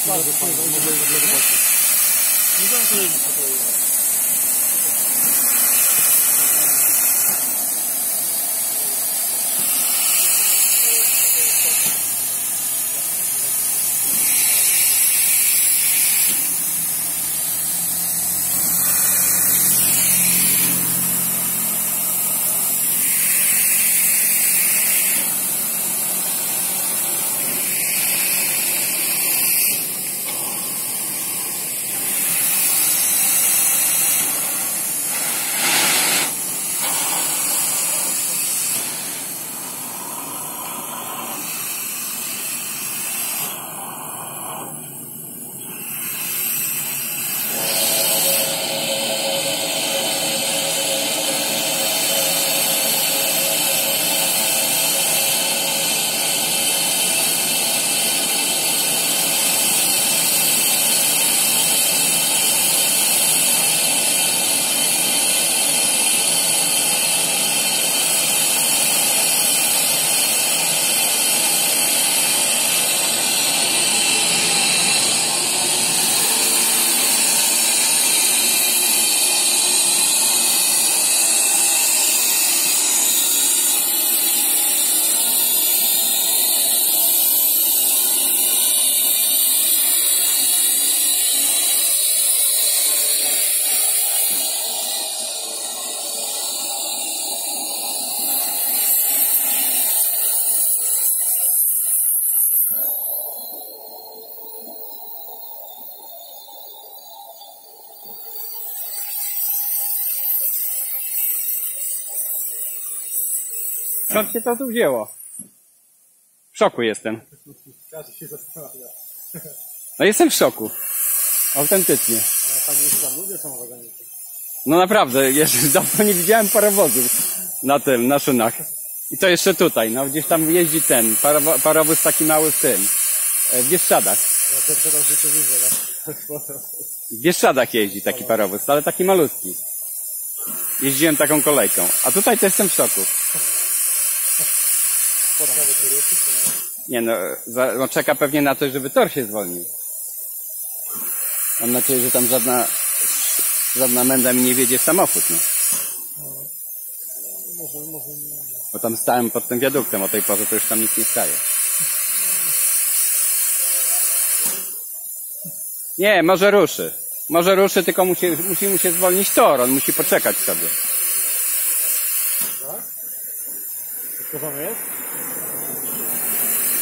Bardzo fajnie, nie znam kolejny pokoju. Skąd się to tu wzięło? W szoku jestem. Każdy się zastanawia. No jestem w szoku. Autentycznie. Ale fajnie, że tam ludzie są w organizacji. No naprawdę, jeszcze dawno nie widziałem parowozów na szynach. I to jeszcze tutaj, no gdzieś tam jeździ ten, parowóz taki mały w tym, w Bieszczadach. Ja pierwszy raz w życiu widzę, tak? W Bieszczadach jeździ taki parowóz, ale taki malutki. Jeździłem taką kolejką, a tutaj też jestem w szoku. Nie no, no czeka pewnie na to, żeby tor się zwolnił. Mam nadzieję, że tam żadna menda mi nie wiedzie w samochód, no. Może nie. Bo tam stałem pod tym wiaduktem, o tej porze to już tam nic nie staje. Nie, może ruszy. Może ruszy, tylko musi mu się zwolnić tor, on musi poczekać sobie. Tak? Co tam jest?